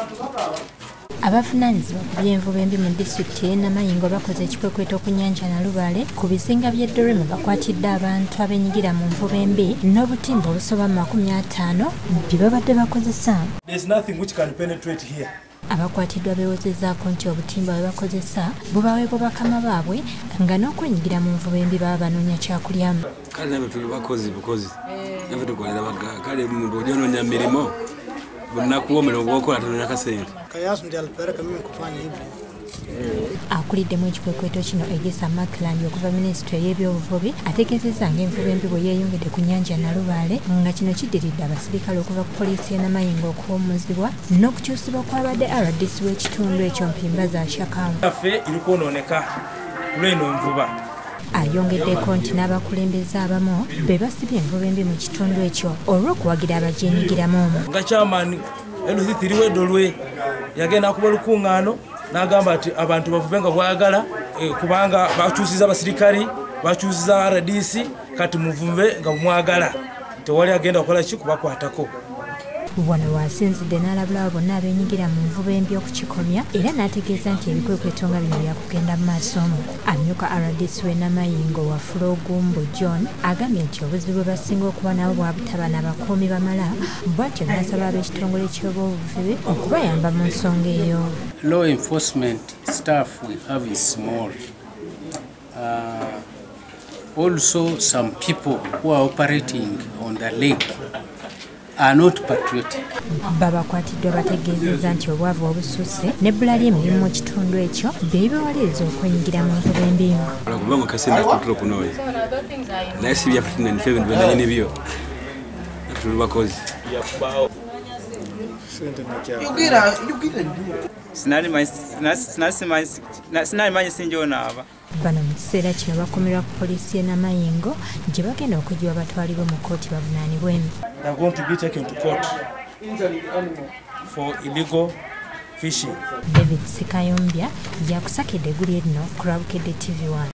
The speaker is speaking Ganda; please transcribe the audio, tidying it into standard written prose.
Abavunaanyizibwa ku by'envuba embi mu disitulikiti y'e Namayingo bakoze ekikwekweto ku nnyanja Nalubaale ku bizinga by'e Ddolwe mwe bakwatidde abantu abenyigira mu nvuba embi n'obutimba obusoba mu 50 bye babadde bakozesa. Abakwatiddwa beewozezzaako nti obutimba bwe bakozesa bubaweebwa bakama baabwe nga n'okwenyigira mu nvuba embi baba banoonya kyakulyamu. Kale nabwe tuli bakozi nabwe tukolera bagagga kale bw'onoonya mirimo bunaku omulimu gw'okola tonoonya kasente. Akuliddemu ekikwekweto kino Egesa Makland okuva minisitule y'ebyobuvubi ategeezezza ng'envuba embi bwe yeeyongedde ku nnyanja Nalubaale nga kino kiddiridde abasirikale okuva ku poliisi y'e Namayingo okuwummuzibwa n'okukyusibwa kw'abadde RDC w'ekitundu ekyo Mpimba za Shakamu. Yaffe iri kwonooneka lw'eno envuba. Ayongeddeko nti n'abakulembeze abamu be basibye envuba embi mu kitundu ekyo olw'okuwagira abagyenyigiramu omwo. Nga kyamaani LC3 Ddolwe yagenda kuba lukuŋŋaano n'agamba ati abantu bavube nga bwagala kubanga bakyusiza abasirikali bakyusiza RDC kati muvube nga mwagala tewali agenda kukola ki kubakwatako. Wano wasinzidde n'alabula abo bonna abenyigira mu nvuba embi okukikomya era n'ategeeza nti ebikwekweto nga bino byakugenda mu maaso omwo. Amyuka RDC w'e Namayingo Wafula Ogumbo John agambye nti obuzibu bwe basinga okuba nabo bwabutaba n'abakuumi bamala bw'atyo n'asaba ab'ekitongole ky'obwobuvubi okubayamba mu nsonga eyo. Law enforcement staff we have is small. Also some people who are operating on the lake are not patriotic. Babakwatiddwa bategeezezza nti obwavu obususse n'ebbula ly'emirimu mu kitundu ekyo beebawaliriza okwenyigira mu nvuba embi. Kubanga kasenda kutula kunoonya naye si byaffe tunanife ebintu byenanye n'ebyo tuli bakozi. Sinalimanyi sinjoonaaba. Bano mu kiseera kino bakomerwa ku poliisi y'e Namayingo gye bagenda okugiwa batwalibwe mu kkooti bavunaanibwe. They are going to be taken to court for illegal fishing. David Sekayombya yakusakidde eggulu lino ku Bukedde TV1.